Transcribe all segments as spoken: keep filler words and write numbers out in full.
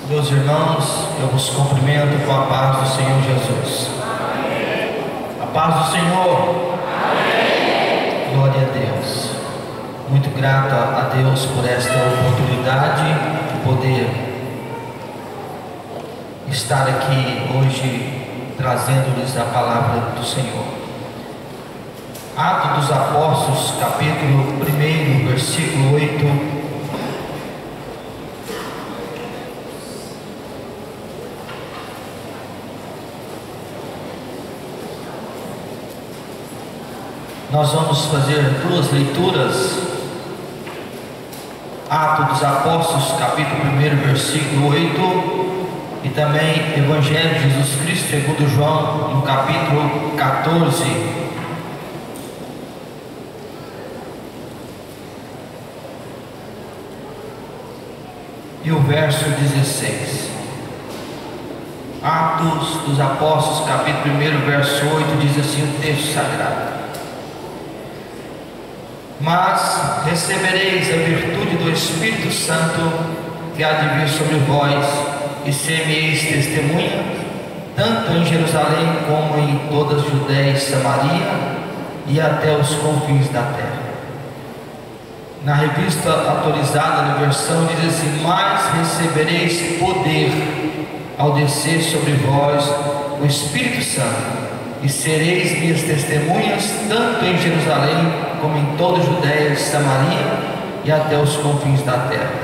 Meus irmãos, eu vos cumprimento com a paz do Senhor Jesus. Amém. A paz do Senhor. Amém. Glória a Deus. Muito grato a Deus por esta oportunidade de poder estar aqui hoje trazendo-lhes a palavra do Senhor. Atos dos Apóstolos, capítulo um, versículo oito. Nós vamos fazer duas leituras. Atos dos Apóstolos, capítulo um, versículo oito, e também Evangelho de Jesus Cristo segundo João, no capítulo quatorze. E o verso dezesseis. Atos dos Apóstolos, capítulo um, verso oito, diz assim o texto sagrado: Mas recebereis a virtude do Espírito Santo que há de vir sobre vós, e ser-me-eis testemunha, tanto em Jerusalém como em toda a Judéia e Samaria, e até os confins da terra. Na revista atualizada, na versão, diz assim: Mas recebereis poder ao descer sobre vós o Espírito Santo, e sereis minhas testemunhas, tanto em Jerusalém como em toda a Judéia e Samaria, e até os confins da terra.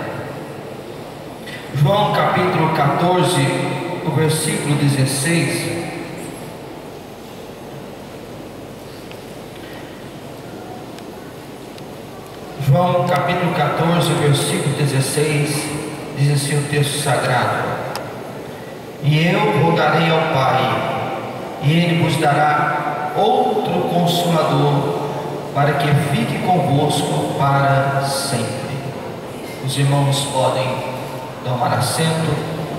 João capítulo quatorze, o versículo dezesseis. João capítulo quatorze, versículo dezesseis, diz assim o texto sagrado: E eu rogarei ao Pai, e Ele vos dará outro Consolador, para que fique convosco para sempre. Os irmãos podem tomar assento.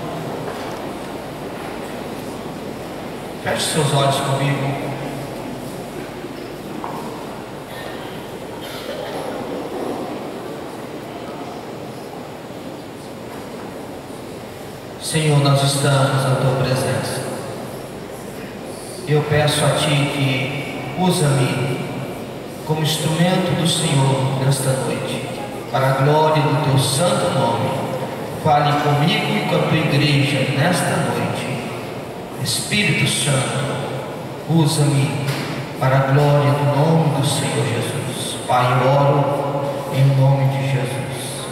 Feche seus olhos comigo. Senhor, nós estamos na Tua presença. Eu peço a Ti que usa-me como instrumento do Senhor nesta noite, para a glória do Teu santo nome. Fale comigo e com a Tua igreja nesta noite. Espírito Santo, usa-me para a glória do nome do Senhor Jesus. Pai, eu oro em nome de Jesus.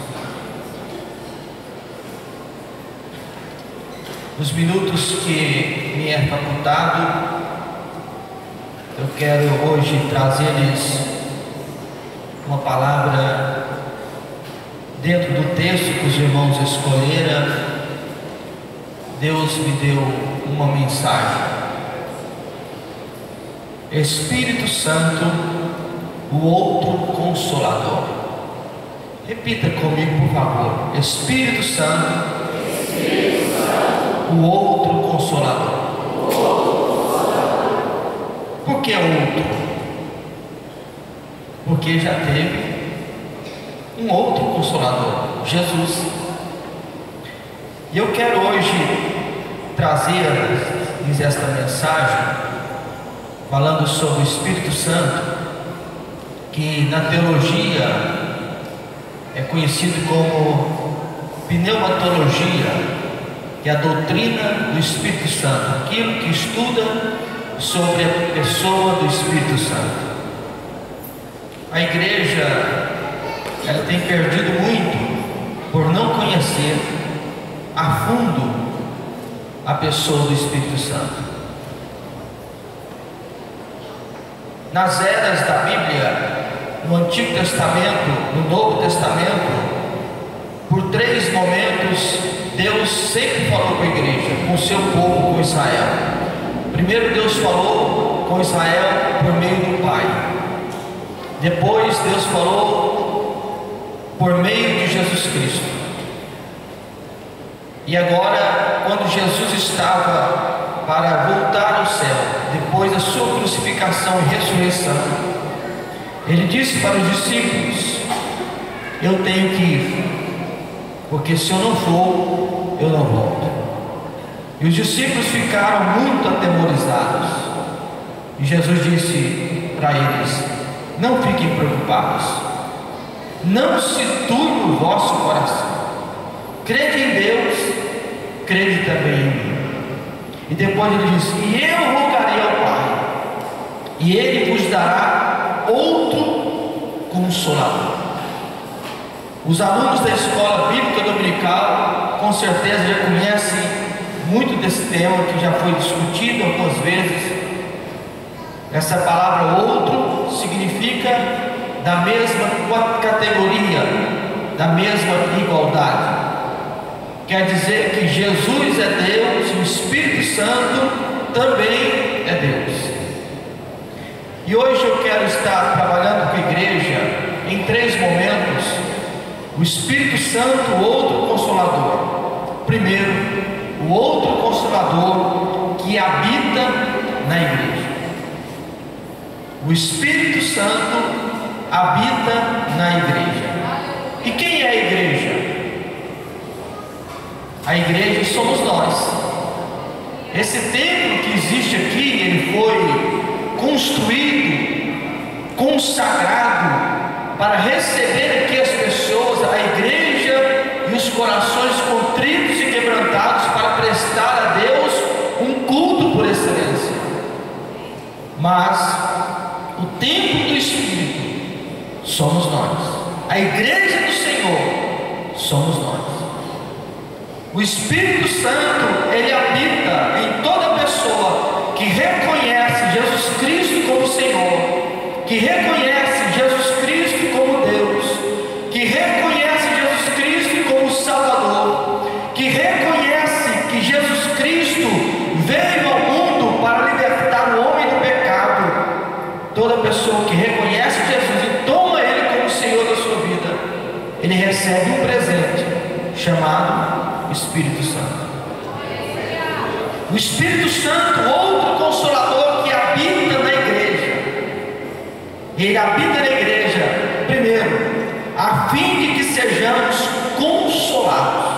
Nos minutos que me é facultado, eu quero hoje trazer-lhes uma palavra dentro do texto que os irmãos escolheram. Deus me deu uma mensagem: Espírito Santo, o outro Consolador. Repita comigo, por favor: Espírito Santo, Espírito Santo, o outro Consolador. Por que outro? Porque já teve um outro Consolador, Jesus. E eu quero hoje trazer-lhes esta mensagem falando sobre o Espírito Santo, que na teologia é conhecido como pneumatologia, que é a doutrina do Espírito Santo, aquilo que estuda sobre a pessoa do Espírito Santo. A igreja, ela tem perdido muito por não conhecer a fundo a pessoa do Espírito Santo. Nas eras da Bíblia, no Antigo Testamento, no Novo Testamento, por três momentos Deus sempre falou com a igreja, com o seu povo, com Israel. Primeiro, Deus falou com Israel por meio do Pai. Depois, Deus falou por meio de Jesus Cristo. E agora, quando Jesus estava para voltar ao céu, depois da sua crucificação e ressurreição, Ele disse para os discípulos: Eu tenho que ir, porque se eu não for, eu não vou. E os discípulos ficaram muito atemorizados. E Jesus disse para eles: não fiquem preocupados, não se turbe o vosso coração, crede em Deus, crede também em mim. E depois ele disse: e eu rogarei ao Pai, e Ele vos dará outro Consolador. Os alunos da escola bíblica dominical com certeza já conhecem muito desse tema, que já foi discutido algumas vezes. Essa palavra outro significa da mesma categoria, da mesma igualdade. Quer dizer que Jesus é Deus e o Espírito Santo também é Deus. E hoje eu quero estar trabalhando com a igreja em três momentos: o Espírito Santo, o outro Consolador. Primeiro, o outro Consolador que habita na igreja. O Espírito Santo habita na igreja. E quem é a igreja? A igreja somos nós. Esse templo que existe aqui, ele foi construído, consagrado para receber aqui as pessoas, a igreja e os corações contritos e quebrantados, para prestar a Deus um culto por excelência. Mas o templo do Espírito somos nós, a igreja do Senhor somos nós. O Espírito Santo, ele habita em toda pessoa que reconhece Jesus Cristo como Senhor, que reconhece Jesus Cristo como Deus, que reconhece Jesus Cristo como Salvador, que reconhece que Jesus Cristo veio ao mundo para libertar o homem do pecado. Toda pessoa que reconhece Jesus e toma Ele como Senhor da sua vida, ele recebe um presente chamado Espírito Santo. O Espírito Santo, outro Consolador que habita na igreja. Ele habita na igreja, primeiro, a fim de que sejamos consolados.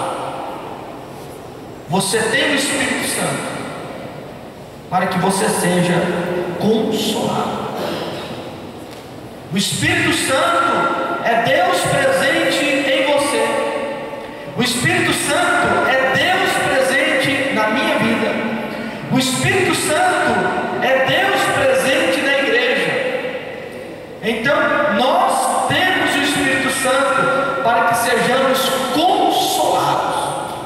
Você tem o Espírito Santo para que você seja consolado. O Espírito Santo é Deus presente em você. O Espírito Santo é Deus presente na minha vida. O Espírito Santo é Deus presente na igreja. Então nós temos o Espírito Santo para que sejamos consolados.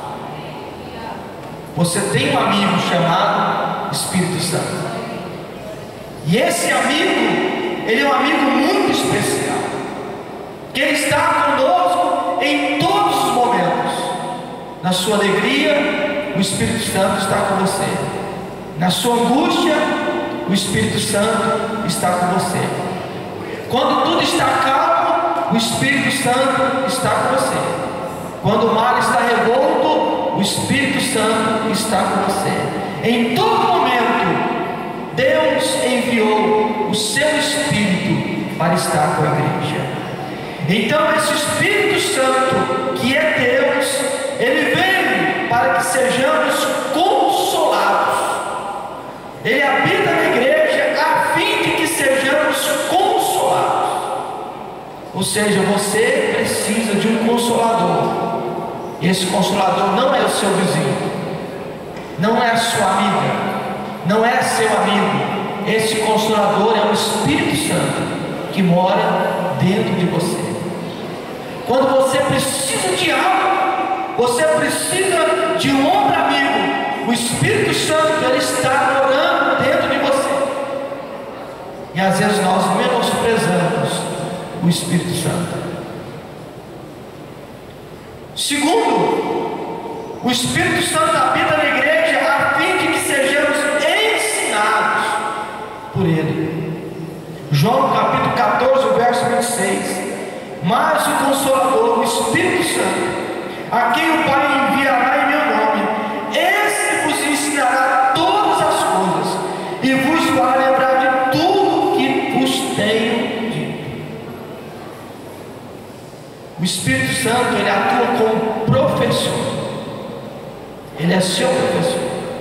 Você tem um amigo chamado Espírito Santo, e esse amigo, ele é um amigo muito especial, que ele está conosco em todos os momentos. Na sua alegria, o Espírito Santo está com você. Na sua angústia, o Espírito Santo está com você. Quando tudo está calmo, o Espírito Santo está com você. Quando o mar está revolto, o Espírito Santo está com você. Em todo momento, Deus enviou o seu Espírito para estar com a igreja. Então esse Espírito Santo, que é Deus, ele veio para que sejamos consolados. Ele habita na igreja a fim de que sejamos consolados. Ou seja, você precisa de um consolador. Esse consolador não é o seu vizinho, não é a sua amiga, não é seu amigo. Esse consolador é o Espírito Santo que mora dentro de você. Quando você precisa de algo, você precisa de um ombro amigo, o Espírito Santo, ele está morando dentro de você. E às vezes nós menosprezamos o Espírito Santo. Segundo, o Espírito Santo habita na igreja a fim de que sejamos ensinados por ele. João capítulo catorze, verso vinte e seis. Mas o Consolador, o Espírito Santo, a quem o Pai enviará em meu nome, esse vos ensinará todas as coisas e vos fará lembrar de tudo que vos tenho dito. O Espírito Santo, ele atua como professor. Ele é seu professor.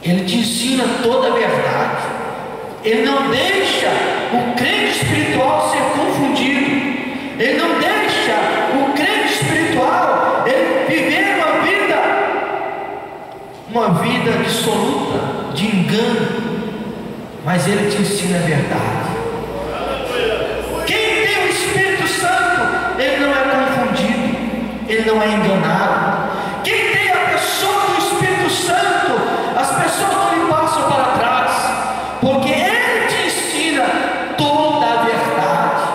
Ele te ensina toda a verdade. Ele não deixa o crente espiritual ser confundido. Ele não deixa o crente espiritual ele viver uma vida, uma vida dissoluta, de engano. Mas ele te ensina a verdade. Quem tem o Espírito Santo, ele não é confundido, ele não é enganado. Quem tem a pessoa do Espírito Santo, as pessoas não lhe passam para trás, porque ele te ensina toda a verdade.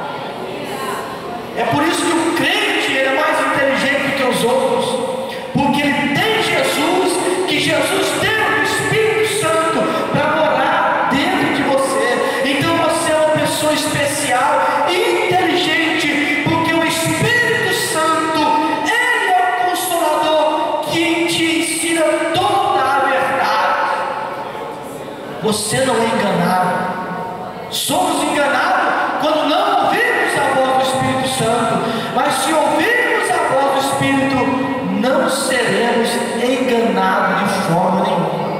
É por isso que o crente ele é mais inteligente que os outros, porque ele tem Jesus, que Jesus deu o Espírito Santo para morar dentro de você. Então você é uma pessoa especial e inteligente, porque o Espírito Santo, ele é o Consolador que te ensina toda a verdade. Você não é enganado. Somos enganados quando não ouvimos a voz do Espírito Santo, mas se ouvirmos a voz do Espírito, não seremos enganados de forma nenhuma.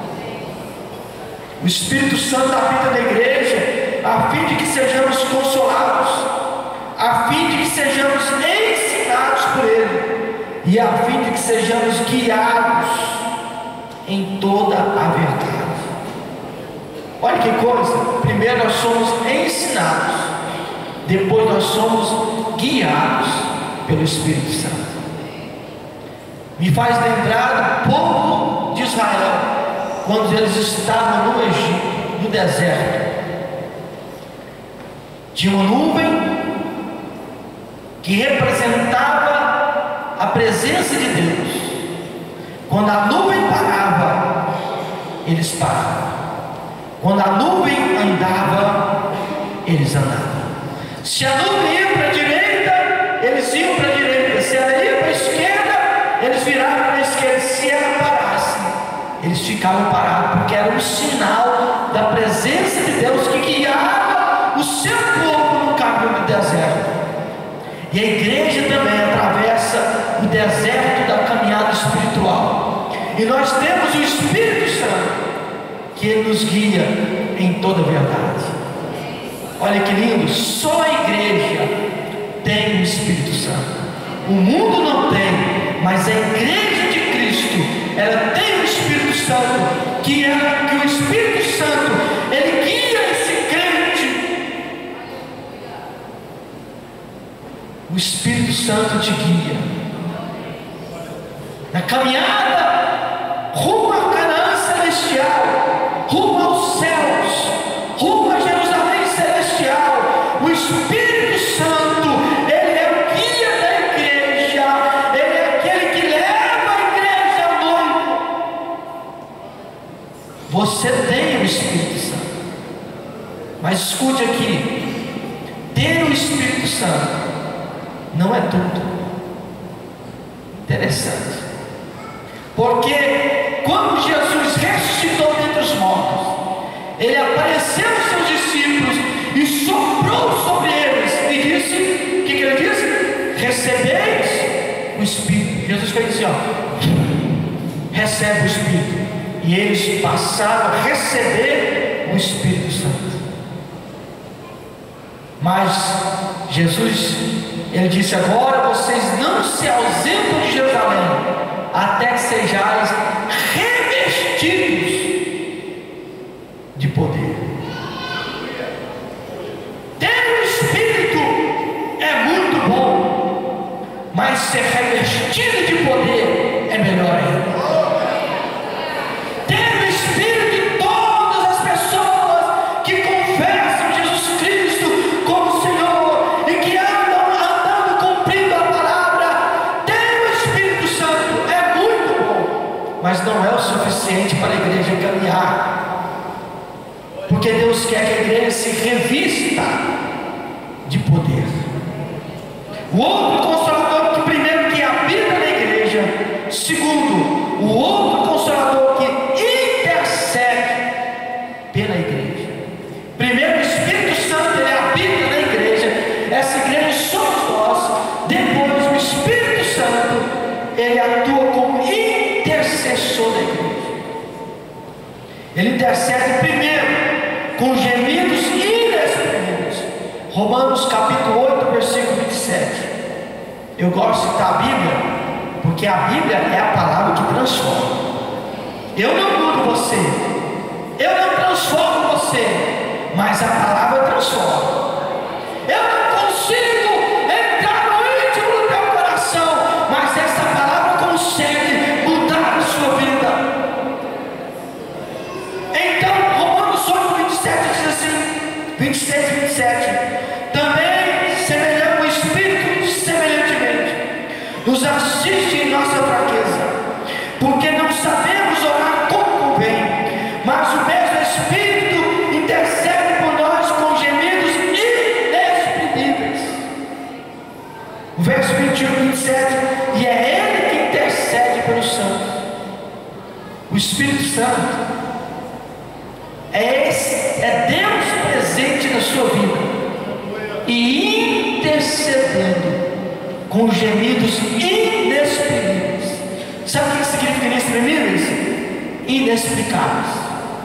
O Espírito Santo habita na igreja a fim de que sejamos consolados, a fim de que sejamos ensinados por Ele e a fim de que sejamos guiados em toda a verdade. Olha que coisa, primeiro nós somos ensinados, depois nós somos guiados pelo Espírito Santo. Me faz lembrar do povo de Israel, quando eles estavam no Egito, no deserto. Tinha uma nuvem que representava a presença de Deus. Quando a nuvem parava, eles paravam. Quando a nuvem andava, eles andavam. Se a nuvem ia para a direita, eles iam para a direita. Se ela ia para a esquerda, eles viravam para a esquerda. Se ela parasse, eles ficavam parados, porque era um sinal da presença de Deus que guiava o seu povo no caminho do deserto. E a igreja também atravessa o deserto da caminhada espiritual. E nós temos o Espírito Santo, que Ele nos guia em toda a verdade. Olha que lindo, só a igreja tem o Espírito Santo. O mundo não tem, mas a igreja de Cristo, ela tem o Espírito Santo, que é que o Espírito Santo, ele guia esse crente. O Espírito Santo te guia na caminhada rumo à Canaã celestial, rumo aos céus, rumo a Jerusalém celestial. O Espírito Santo, ele é o guia da igreja, ele é aquele que leva a igreja ao noivo. Você tem o Espírito Santo, mas escute aqui: ter o Espírito Santo não é tudo. Interessante, porque quando Jesus ressuscitou dentre os mortos, ele apareceu aos seus discípulos e soprou sobre eles e disse: o que, que ele disse? Recebeis o Espírito. Jesus fez assim, ó, recebe o Espírito, e eles passaram a receber o Espírito Santo. Mas Jesus, ele disse: agora vocês não se ausentam de Jerusalém até que sejais revestidos de poder. Ter o Espírito é muito bom, mas ser revestido de poder é melhor ainda. Ter o Espírito, todas as pessoas que confessam Jesus Cristo como Senhor e que andam, andando cumprindo a palavra, ter o Espírito Santo é muito bom, mas não é o suficiente para a igreja caminhar. Porque Deus quer que a igreja se revista de poder. O outro consolador, que primeiro que habita na igreja, segundo, o outro consolador que intercede pela igreja. Primeiro, o Espírito Santo, ele habita na igreja, essa igreja somos nós. Depois, o Espírito Santo, ele atua como intercessor da igreja. Ele intercede primeiro com gemidos inexprimíveis. Romanos capítulo oito, versículo vinte e sete. Eu gosto de citar a Bíblia, porque a Bíblia é a palavra que transforma. Eu não mudo você, eu não transformo você, mas a palavra transforma. Eu não consigo entrar no íntimo do teu coração, mas essa palavra consegue mudar a sua vida. Então, Romanos oito, vinte e sete diz assim, vinte e seis e vinte e sete: também semelhante o Espírito, semelhantemente, nos assiste em nossa fraqueza, porque não sabemos orar como convém, mas o mesmo Espírito intercede por nós com gemidos inexprimíveis. O verso vinte e um e vinte e sete: e é Ele que intercede pelos santos. O Espírito Santo é, esse, é Deus presente na sua vida e intercedendo com gemidos inexprimíveis. Sabe o que significa inexprimíveis? Inexplicáveis.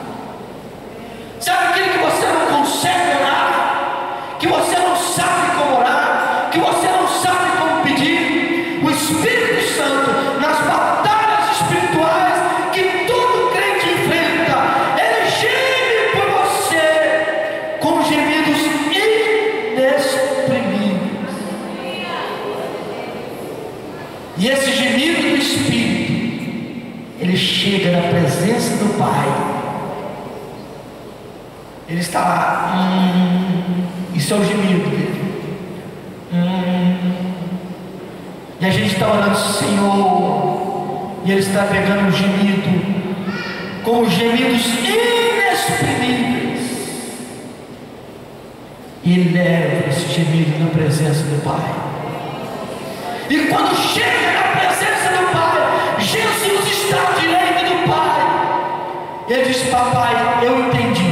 Sabe aquilo que você não consegue orar, que você não sabe como orar, que você não sabe como pedir? O Espírito Santo, nas batalhas espirituais que todo crente enfrenta, ele geme por você com gemidos inexprimíveis. E esse gemido do Espírito, ele chega na presença do Pai. Ele está lá, hum, isso é o gemido dele. Hum, e a gente está orando, Senhor, e ele está pegando um gemido, com gemidos inexprimíveis, e leva esse gemido na presença do Pai. E quando chega na presença do Pai, Jesus está à direita do Pai. Ele diz: papai, eu entendi.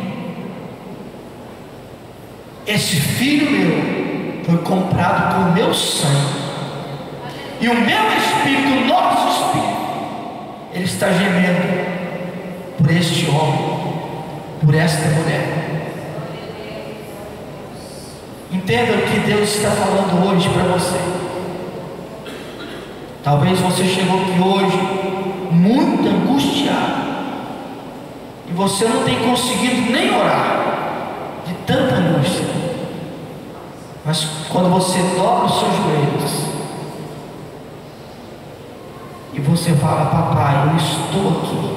Esse filho meu foi comprado com o meu sangue, e o meu espírito, o nosso espírito, ele está gemendo por este homem, por esta mulher. Entenda o que Deus está falando hoje para você. Talvez você chegou aqui hoje muito angustiado, e você não tem conseguido nem orar de tanta angústia. Mas quando você dobra os seus joelhos e você fala: papai, eu estou aqui,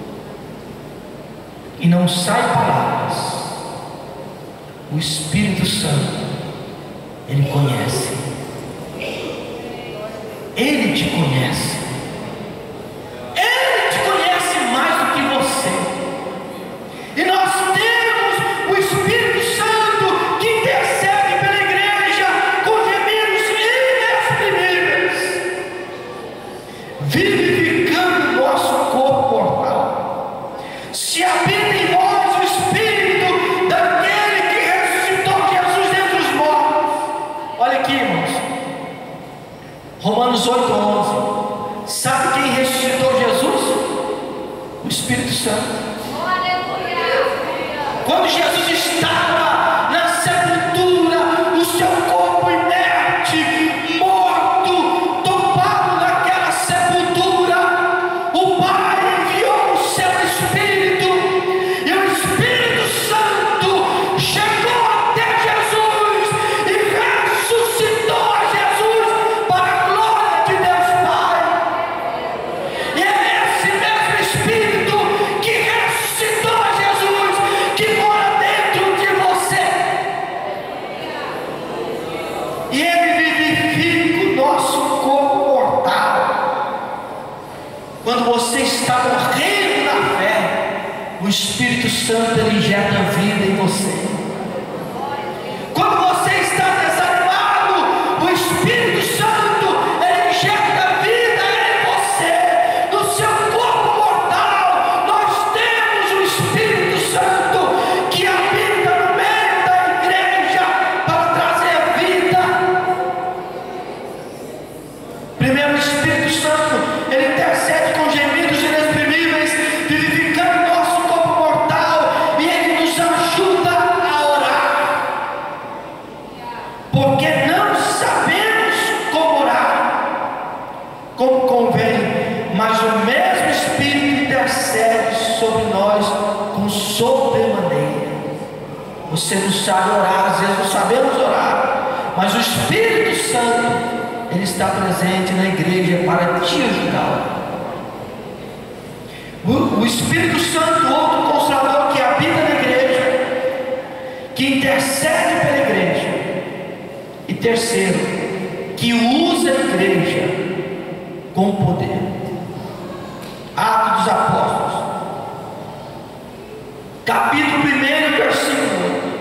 e não sai palavras, o Espírito Santo, ele conhece, ele te conhece, ele te conhece mais do que você. E nós temos o Espírito Santo que intercede pela igreja com gemidos inexprimíveis, vivificando o nosso corpo mortal. Se habita em nós o Espírito daquele que ressuscitou Jesus dentre os mortos. Olha aqui, irmãos, Romanos oito, onze. Sabe quem ressuscitou Jesus? O Espírito Santo. Quando Jesus estava na sepultura, o seu corpo inerte, morto, tombado naquela sepultura, o Pai enviou o seu Espírito, e o Espírito Santo chegou até Jesus e ressuscitou a Jesus para a glória de Deus Pai. E é esse mesmo Espírito que ressuscitou a Jesus que mora dentro de você, e ele vivifica o nosso corpo mortal. Quando você está morrendo na fé, o Espírito Santo ele injeta vida em você. Quando você está desanimado, o Espírito Santo ele injeta vida em você, no seu corpo mortal. Nós temos o Espírito Santo que habita no meio da igreja para trazer vida. Primeiro, o Espírito Santo ele intercede com gemidos inexprimíveis, vivificando nosso como convém, mas o mesmo Espírito intercede sobre nós com sobremaneira. Você não sabe orar, às vezes não sabemos orar, mas o Espírito Santo, Ele está presente na igreja para te ajudar a orar. O, o Espírito Santo, outro Consolador que habita na igreja, que intercede pela igreja. E terceiro, que usa a igreja com poder. Atos dos Apóstolos, capítulo um, versículo oito.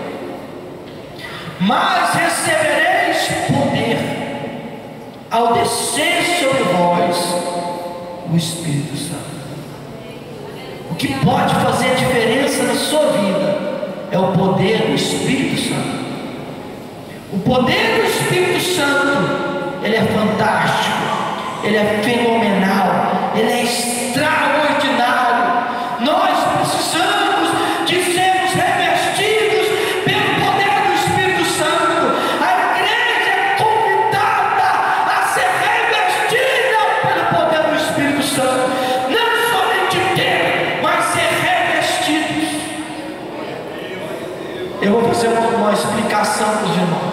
Mas recebereis poder ao descer sobre vós o Espírito Santo. O que pode fazer a diferença na sua vida é o poder do Espírito Santo. O poder do Espírito Santo, ele é fantástico, ele é fenomenal, ele é extraordinário. Nós precisamos de sermos revestidos pelo poder do Espírito Santo. A igreja é convidada a ser revestida pelo poder do Espírito Santo. Não somente ter, mas ser revestidos. Eu vou fazer uma, uma explicação para os irmãos.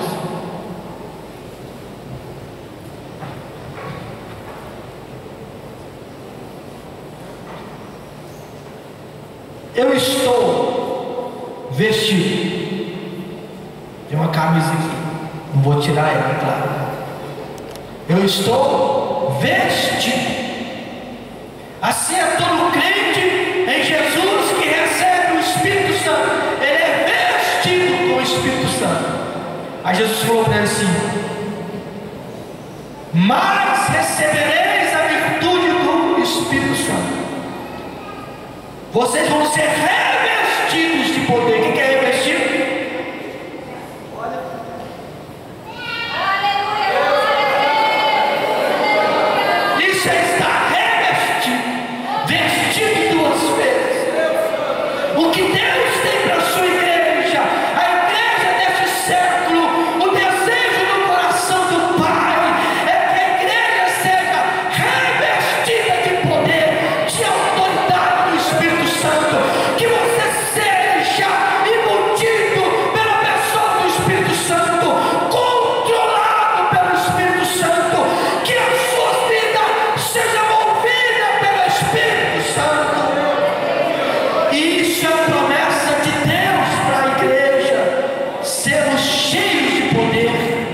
Eu estou vestido de uma camisa aqui, não vou tirar ela, claro. Eu estou vestido. Assim é todo crente em Jesus que recebe o Espírito Santo, ele é vestido com o Espírito Santo. Aí Jesus falou para ele assim: mas recebereis a virtude do Espírito Santo. Vocês vão ser revestidos de poder. O que é revestido? Olha. Isso é estar revestido. Vestido duas vezes. O que Deus tem para a sua igreja, a igreja deste século, o desejo do coração do Pai é que a igreja seja revestida de poder, de autoridade do Espírito Santo, que você seja embutido pela pessoa do Espírito Santo, controlado pelo Espírito Santo, que a sua vida seja movida pelo Espírito Santo. E isso é a promessa de Deus para a igreja, sermos cheios de poder.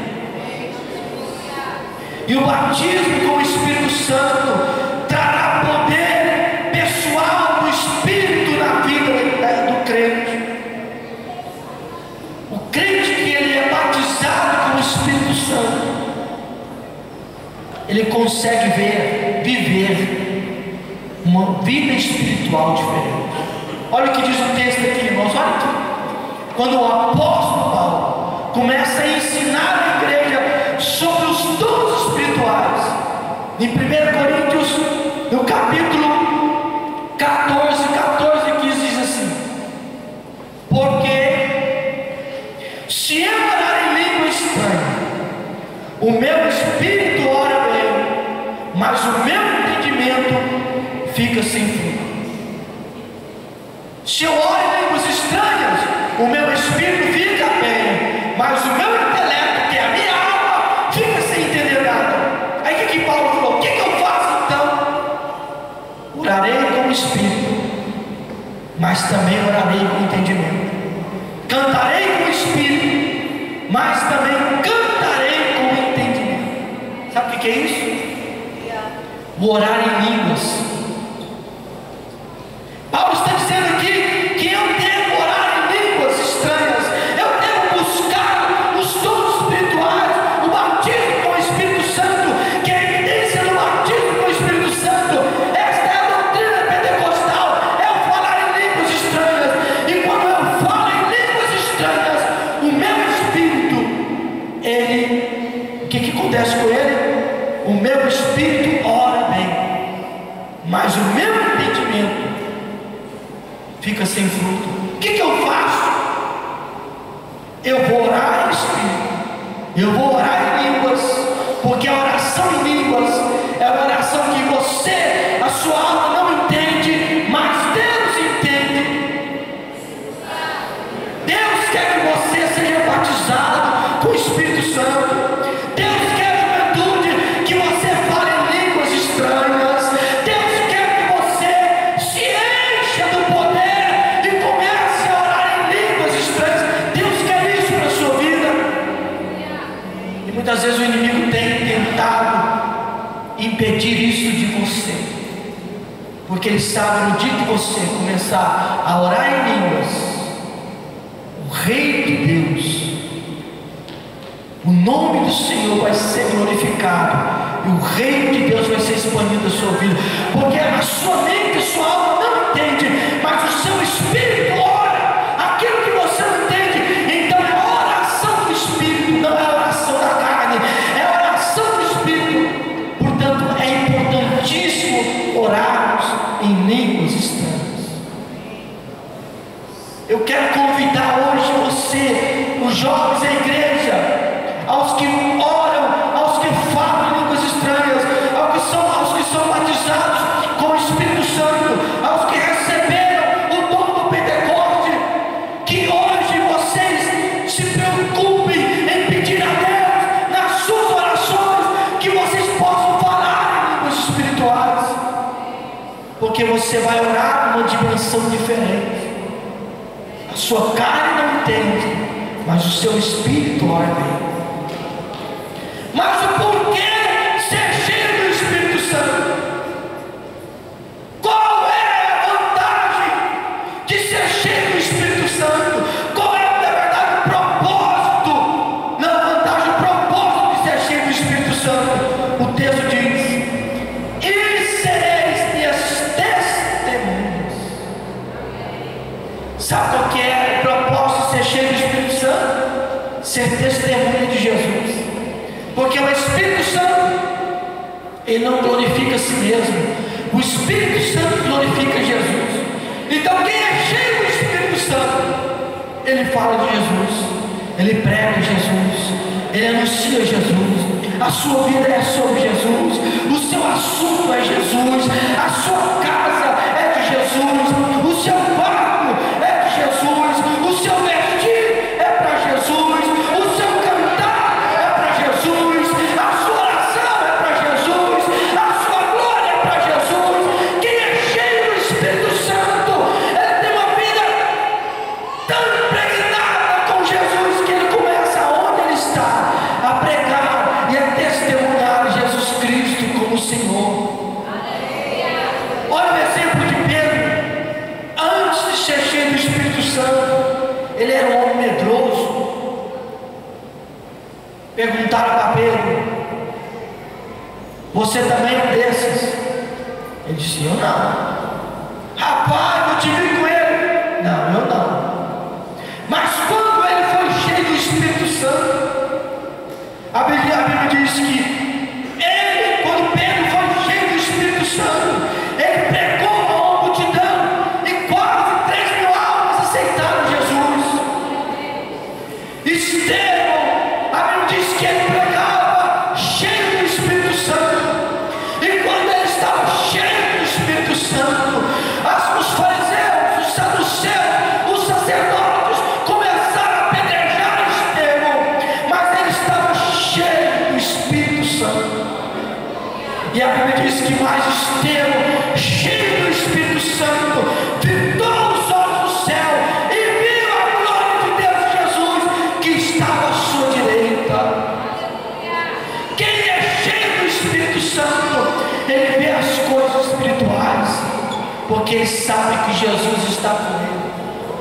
E o batismo com o Espírito Santo trará poder pessoal do Espírito na vida do crente. O crente que ele é batizado com o Espírito Santo, ele consegue ver, viver uma vida espiritual diferente. Olha o que diz o texto aqui, irmãos, olha aqui. Quando o apóstolo Paulo começa a ensinar a igreja sobre os dons espirituais, em primeiro Coríntios, no capítulo catorze, catorze, quinze, diz assim: porque se eu orar em língua estranha, o meu espírito ora bem, mas o meu entendimento fica sem fruto. Se eu oro em línguas estranhas, o meu espírito fica bem, mas o meu intelecto, que é a minha alma, fica sem entender nada. Aí o que, que Paulo falou? O que, que eu faço então? Orarei com o espírito, mas também orarei com entendimento. Cantarei com o espírito, mas também cantarei com entendimento. Sabe o que, que é isso? O orar em línguas. Paulo está dizendo aqui que eu devo orar em línguas estranhas, eu devo buscar os dons espirituais, o batismo com o Espírito Santo, que é a evidência do batismo com o Espírito Santo. Esta é a doutrina pentecostal, é o falar em línguas estranhas. E quando eu falo em línguas estranhas, o meu espírito, ele, o que, que acontece com ele? O meu espírito ora bem, mas o meu entendimento fica sem fruto. O que, que eu faço? Eu vou orar em espírito, eu vou orar em línguas, porque a oração em línguas é uma oração porque Ele sabe no dia que você começar a orar em línguas, o Rei de Deus, o nome do Senhor vai ser glorificado, e o reino de Deus vai ser expandido na sua vida, porque a sua mente, a sua alma não entende, mas o seu espírito ora aquilo que você não entende. Então é a oração do Espírito, não é a oração da carne, é a oração do Espírito. Portanto, é importantíssimo orarmos em línguas estranhas. Eu quero convidar hoje você, os jovens da igreja, aos que oram, aos que falam em línguas estranhas, aos que são, aos que são batizados com o Espírito Santo, aos que receberam o dom do Pentecoste, que hoje vocês se preocupem em pedir a Deus nas suas orações, que vocês possam falar em línguas espirituais, porque você vai orar numa dimensão diferente. A sua carne não entende, mas o seu espírito ora bem. Mas o porquê ser cheio do Espírito Santo? Qual é a vantagem de ser cheio do Espírito Santo? Qual é, na verdade, o propósito? Não, a vantagem, o propósito de ser cheio do Espírito Santo. O texto diz: e sereis minhas testemunhas. Sabe qual que é o propósito de ser cheio do Espírito Santo? Ser testemunha de Jesus. Porque o Espírito Santo, ele não glorifica a si mesmo, o Espírito Santo glorifica Jesus. Então quem é cheio do Espírito Santo, ele fala de Jesus, ele prega Jesus, ele anuncia Jesus, a sua vida é sobre Jesus, o seu assunto é Jesus, a sua casa é de Jesus, o seu barco é de Jesus, o seu vestir é para Jesus, o seu cantar é para Jesus, a sua oração é para Jesus, a sua glória é para Jesus. Quem é cheio do Espírito Santo, ele tem uma vida tão impregnada com Jesus, que ele começa onde ele está a pregar e a testemunhar Jesus Cristo como Senhor. Olha o exemplo de Pedro. Antes de ser cheio do Espírito Santo, ele era um homem medroso. Perguntaram para Pedro: você também é um desses? Ele disse: eu não. Rapaz, eu te vi com ele. Não, eu não. Mas quando ele foi cheio do Espírito Santo, a Bíblia, a Bíblia diz que ele, quando Pedro foi cheio do Espírito Santo, ele pregou a uma multidão e quase três mil almas aceitaram Jesus. Estevão, a Bíblia diz que ele pregava cheio do Espírito Santo, e quando ele estava cheio do Espírito Santo, as, os fariseus, os saduceus, os sacerdotes começaram a apedrejar Estevão, mas ele estava cheio do Espírito Santo. E a Bíblia diz que mais Estevão, cheio do Espírito Santo, fitou os olhos do céu e viu a glória de Deus, Jesus, que estava à sua direita. Quem é cheio do Espírito Santo, ele vê as coisas espirituais, porque ele sabe que Jesus está com ele.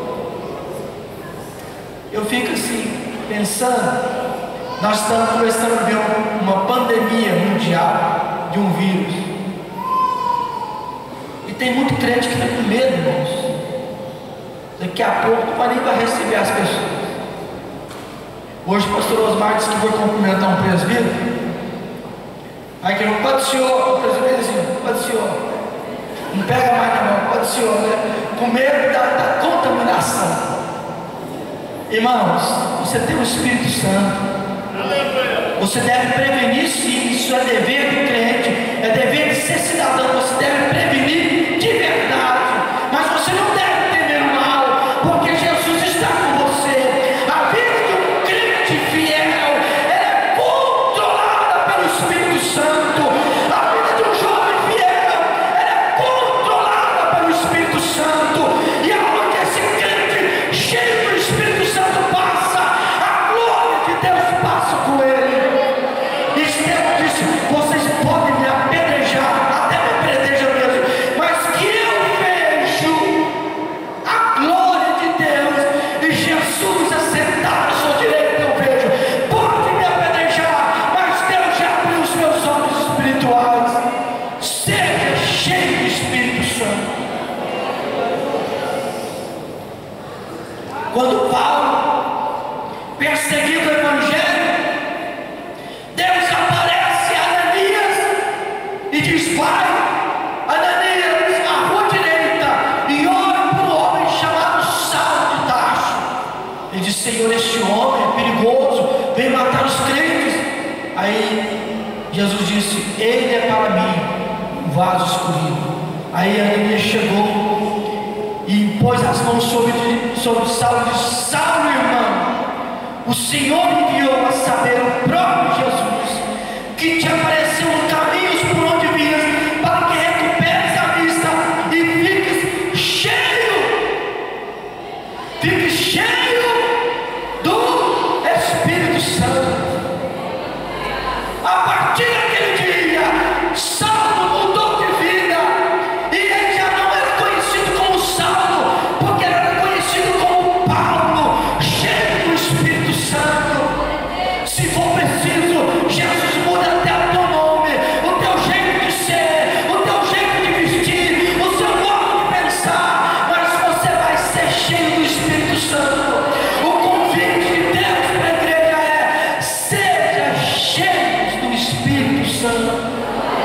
Eu fico assim, pensando, nós estamos começando a ver uma pandemia mundial de um vírus, e tem muito crente que está com medo, irmãos. Daqui a pouco não vai nem vai receber as pessoas. Hoje o pastor Osmar disse que foi cumprimentar um presbítero. Aí que não pode, senhor, o presbítero assim, pode, senhor, não pega mais na mão, pode, senhor, né? Com medo da, da contaminação. Irmãos, você tem o Espírito Santo, você deve prevenir, sim, isso é dever do crente, é dever de ser cidadão, você deve prevenir de verdade, mas você não deve temer o mal, porque Jesus está com você. A vida de um crente fiel, ela é controlada pelo Espírito Santo. A vida de um jovem fiel, ela é controlada pelo Espírito Santo, e aonde esse crente cheio do Espírito Santo passa, a glória de Deus passa com ele. Estevão disse: vocês podem me apedrejar, cheio do Espírito Santo. Quando Paulo perseguiu o Evangelho, Deus aparece a Ananias e diz: vai, Ananias, à rua direita, e ore por um homem chamado Saulo de Tarso. Ele diz: Senhor, este homem é perigoso, vem matar os crentes. Aí Jesus disse: ele é para mim um vaso escolhido. Aí Ananias chegou e pôs as mãos sobre, sobre Saulo e disse: Saulo, irmão, o Senhor enviou a saber, o próprio Jesus, que te apareceu em caminhos por onde vinhas, para que recuperes a vista e fiques cheio, fiques cheio do Espírito Santo. A partir daquele dia, Saulo mudou de vida, e ele já não era conhecido como Saulo, porque ele era conhecido como Paulo, cheio do Espírito Santo. Se for preciso, Jesus muda até o teu nome, o teu jeito de ser, o teu jeito de vestir, o seu modo de pensar, mas você vai ser cheio do Espírito Santo. O convite de Deus para a igreja é: seja cheio do Espírito Santo.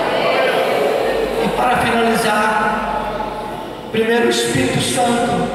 E para finalizar, primeiro, o Espírito Santo,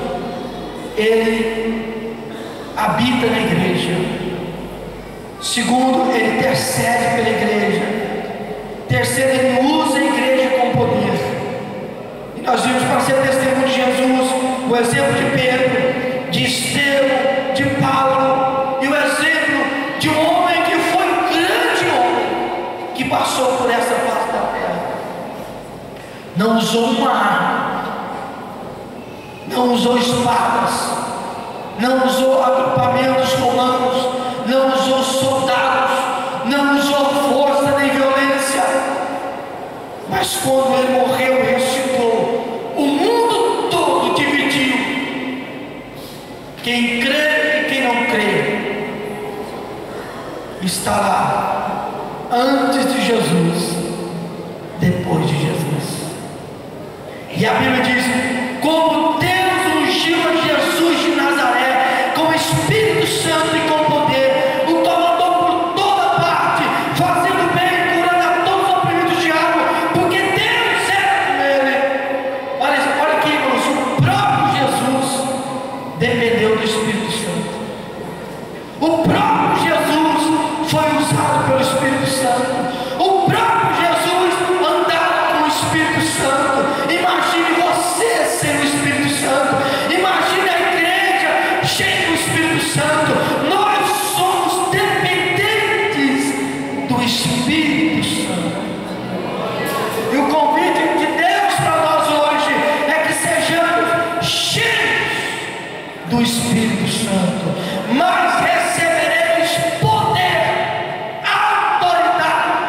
ele habita na igreja. Segundo, ele intercede pela igreja. Terceiro, ele usa a igreja com poder. E nós vimos, para ser testemunho de Jesus, o exemplo de Pedro, de Estevão, de Paulo, e o exemplo de um homem que foi um grande homem, que passou por essa face da terra. Não usou uma arma, não usou espadas, não usou agrupamentos romanos, não usou soldados, não usou força nem violência. Mas quando ele morreu e ressuscitou, o mundo todo dividiu: quem crê e quem não crê. Está lá, antes de Jesus, depois de Jesus. E a Bíblia diz: como Deus ungiu a Jesus de Nazaré com o Espírito Santo e com poder, o qual andou por toda parte, fazendo bem, curando a todos os oprimidos do diabo, porque Deus era com ele. Olha, olha aqui, irmãos, o próprio Jesus dependeu do Espírito Santo. O próprio Jesus foi usado pelo Espírito Santo. O próprio Jesus andava com o Espírito Santo. Imagine você sem o Espírito Santo. Imagine a igreja cheia do Espírito Santo. Nós somos dependentes do Espírito Santo. E o convite de Deus para nós hoje é que sejamos cheios do Espírito Santo, mas receberemos poder, autoridade,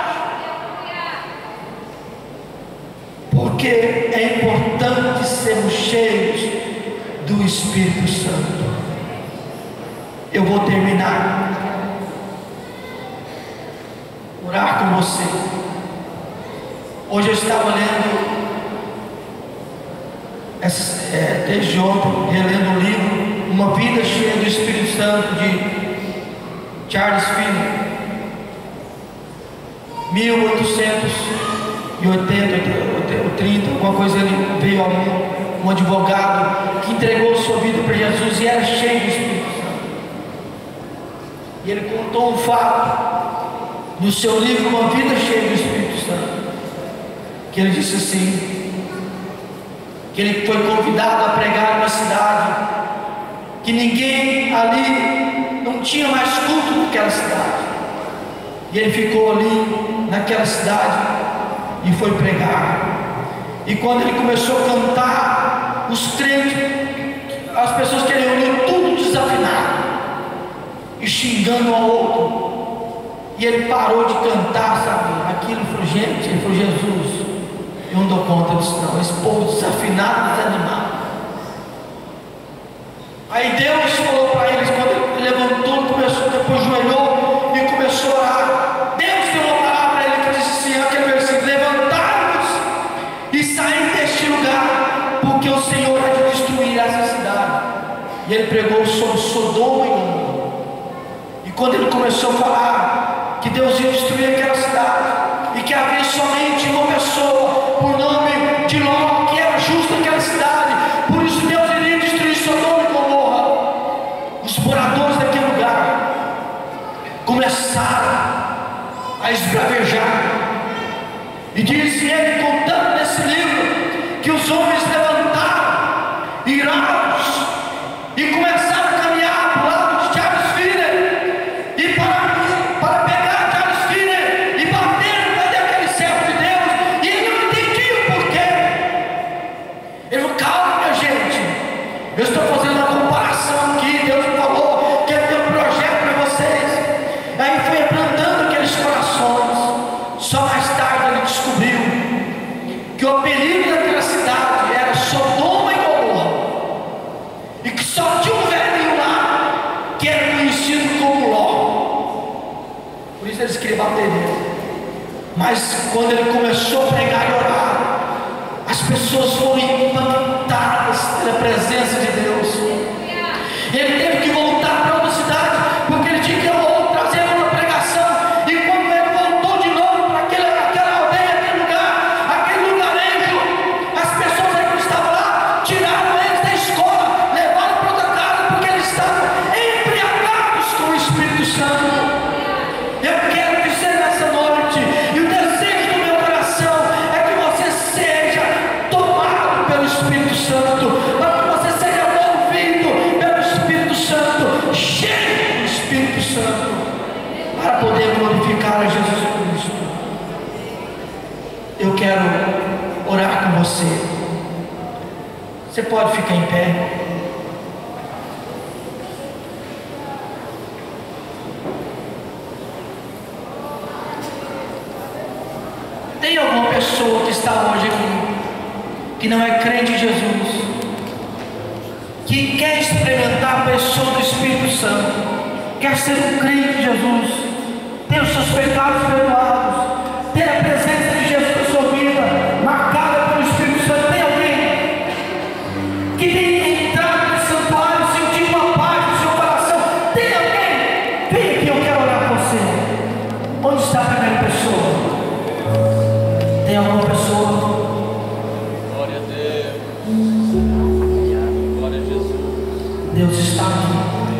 porque é importante sermos cheios do Espírito Santo. Eu vou terminar, orar com você. Hoje eu estava lendo, essa, é, desde ontem, relendo o livro Uma Vida Cheia do Espírito Santo, de Charles Finney, mil oitocentos e oitenta, trinta, alguma coisa. Ele veio a um, um advogado que entregou sua vida para Jesus e era cheio do Espírito Santo. E ele contou um fato no seu livro Uma Vida Cheia do Espírito Santo, que ele disse assim, que ele foi convidado a pregar numa cidade que ninguém ali, não tinha mais culto naquela cidade, e ele ficou ali naquela cidade e foi pregar. E quando ele começou a cantar, os crentes, as pessoas queriam ouvir tudo desafinado e xingando um ao outro, e ele parou de cantar, sabe, aquilo. Falou: gente, ele falou: Jesus, eu não dou conta disso não, esse povo desafinado, desanimado. Aí Deus falou para eles, quando ele levantou, começou, depois joelhou e começou a orar. Deus deu uma palavra para ele que disse assim, aquele versículo: levantai-vos e saí sair deste lugar, porque o Senhor há de destruir essa cidade. E ele pregou sobre Sodoma e Gomorra. E quando ele começou a falar que Deus ia destruir aquela cidade, e que havia somente uma pessoa por nome de Ló, que era justo naquela cidade, por isso Deus iria destruir Sodoma e Gomorra, os moradores daquele lugar começaram a esbravejar. E diz ele, contando nesse livro, que os homens levantaram, irados, e começaram a caminhar para o lado de Charles Finney, e para, para pegar Charles Finney, e bater no pé daquele servo de Deus, e ele não entendia o porquê. Ele falou: calma, minha gente, eu estou fazendo uma comparação aqui, Deus me falou que ele tem um projeto para vocês. Aí foi abrandando aqueles corações. Só mais tarde ele descobriu que o apelido daquela cidade era Sodoma e Gomorra, e que só tinha um velhinho lá que era conhecido como Ló. Por isso eles queriam bater nele. Mas quando ele começou a pregar e orar, as pessoas foram impactadas pela presença de Deus. Ele teve que voltar para outra cidade, porque ele tinha que trazer uma pregação. E quando ele voltou de novo para aquela, aquela aldeia, aquele lugar, aquele lugarejo, as pessoas aí que estavam lá tiraram eles da escola, levaram para outra casa, porque eles estavam embriagados com o Espírito Santo. Eu quero dizer nessa noite, e o desejo do meu coração é que você seja tomado pelo Espírito Santo, para que você seja movido pelo Espírito Santo, cheio do Espírito Santo, para poder glorificar a Jesus Cristo. Eu quero orar com você. Você pode ficar em pé. Tem alguma pessoa que está hoje aqui, que não é crente em Jesus, que quer experimentar a pessoa do Espírito Santo, quer ser um crente em Jesus, ter os seus pecados perdoados, ter a presença de Jesus na sua vida, marcada pelo Espírito Santo? Tem alguém que tem entrado nesse santuário, sentindo uma paz no seu coração? Tem alguém? Vem aqui, eu quero orar com você. Onde está a primeira pessoa? Tem alguma pessoa? Glória a Deus. Glória a Jesus. Deus está aqui.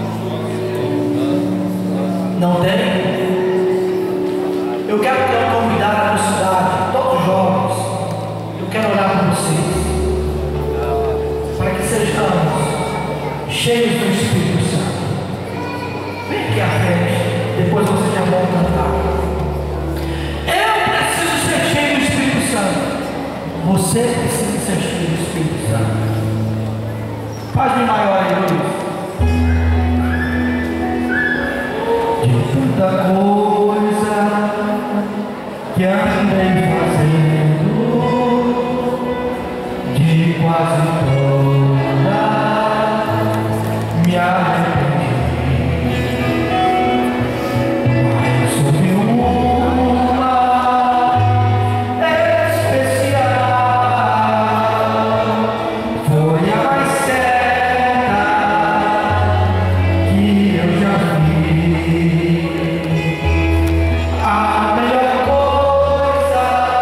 Não tem? Eu quero ter uma convidada na cidade, todos os jovens. Eu quero orar por vocês, para que sejamos cheios do Espírito Santo. Vem aqui à frente, depois você já vai cantar. Eu preciso ser cheio do Espírito Santo. Você precisa ser cheio do Espírito Santo. Faz-me maior aí, Luiz. De tanta coisa que andei fazendo, de quase toda me arrependi, mas houve uma especial, foi a mais certa que eu já vi. A melhor coisa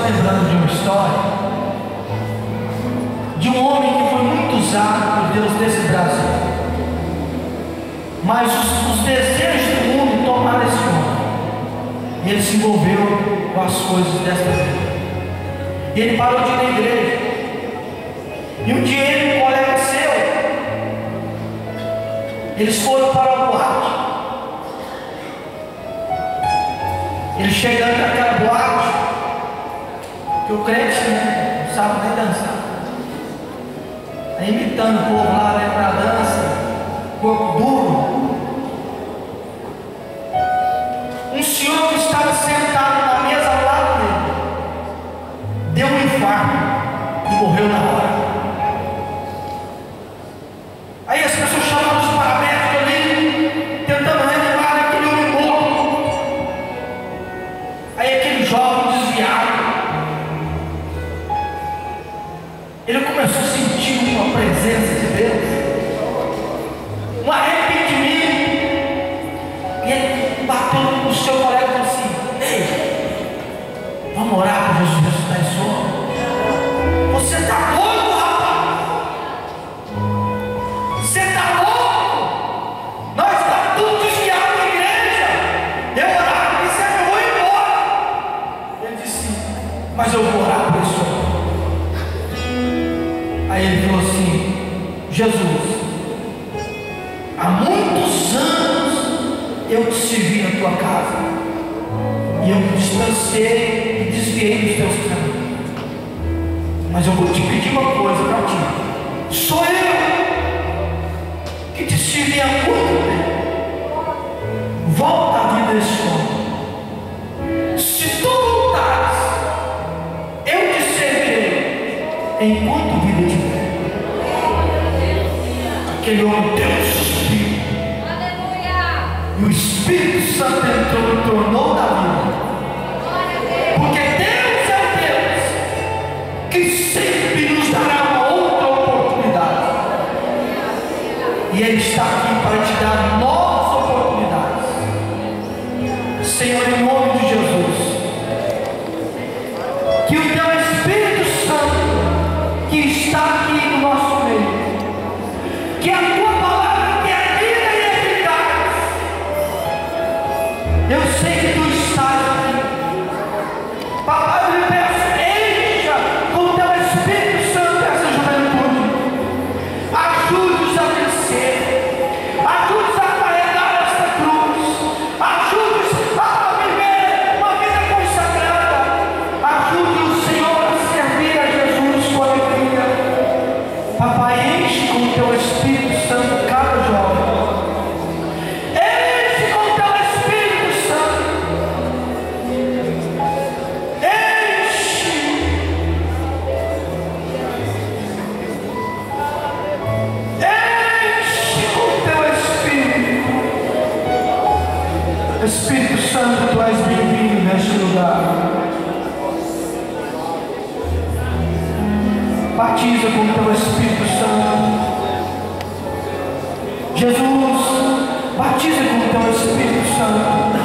lembrando de uma história de um homem que foi muito usado por Deus desse Brasil, mas os, os desejos do mundo tomaram esse homem, e ele se envolveu com as coisas desta vida, e ele parou de ir na igreja. E um dia ele e um colega seu, eles foram para uma boate. Ele chegando naquela boate, que o crente, né, não sabe nem dançar, aí imitando o povo lá, né, para a dança, corpo duro. Um senhor que estava sentado na mesa ao lado dele deu um infarto e morreu na hora. Aí as pessoas chamaram os paramédicos ali, tentando reanimar aquele homem morto. Aí aquele jovem desviado, ele começou a sentir uma presença de Deus, um arrependimento, e ele bateu no seu colega e falou assim: ei, vamos orar para Jesus ressuscitar esse homem. Você está doido, rapaz? Você está louco? Nós estamos tudo desviados na igreja. Eu orar, e você, eu vou embora. Ele disse: mas eu vou orar para esse homem. Aí ele falou assim: Jesus, há muitos anos eu te servi na tua casa, e eu me distanciei e desviei dos teus caminhos, mas eu vou te pedir uma coisa para ti. Sou eu que te servi há muito tempo. Volta à vida desse homem. Se tu voltares, eu te servirei enquanto vida tiver. Aquele homem deu um suspiro, e o Espírito Santo entrou e tornou da vida. Porque Deus é Deus que sempre nos dará uma outra oportunidade, e Ele está aqui para te dar novas oportunidades. Senhor, em nome de Jesus, que o teu Espírito Santo que está aqui no nosso meio, que a tua palavra que é vida e eficaz, eu sei que tu estás aqui. Papai, eu lhe peço, encha com o teu Espírito Santo essa juventude. Ajude-os a vencer, ajude-os a carregar esta cruz, ajude-os a viver uma vida consagrada, ajude o Senhor a servir a Jesus com alegria. Papai, enche com o teu Espírito Santo cada jovem. Enche com o teu Espírito Santo. Enche. Enche com o teu Espírito. Espírito Santo, tu és bem-vindo neste lugar. Batiza com o teu Espírito Santo. Jesus, batiza com o teu Espírito Santo.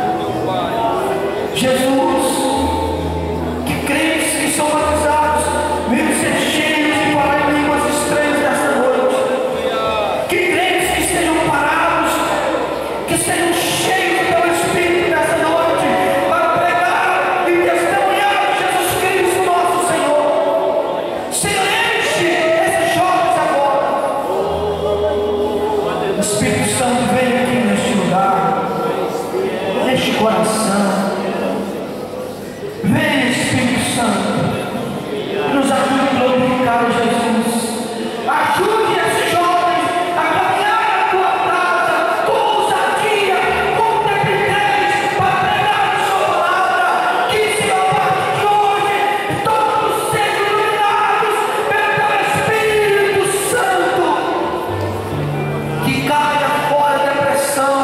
Jesus, que crentes que são batizados venham ser cheios de falar em línguas estranhas nesta noite. Que crentes que estejam parados, que estejam cheios do teu Espírito nesta noite, para pregar e testemunhar Jesus Cristo, nosso Senhor. Senhor, enche esses jovens agora. O Espírito Santo vem aqui neste lugar, neste coração. Vem, Espírito Santo, nos ajude a glorificar Jesus. Ajude esses jovens a caminhar na tua casa com ousadia, com trepidez, para pregar a sua palavra. Que, Senhor, a partir de hoje, todos sejam iluminados pelo teu Espírito Santo. Que caia fora a depressão,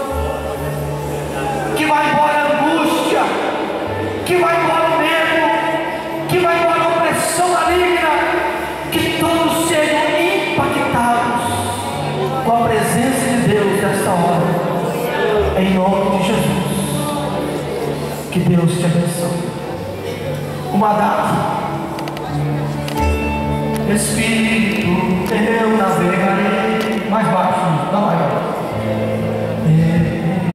que vai embora a angústia, que vai embora o medo, que vai embora a opressão maligna, que todos sejam impactados com a presença de Deus nesta hora, em nome de Jesus. Que Deus te abençoe. uma data. Espírito, teu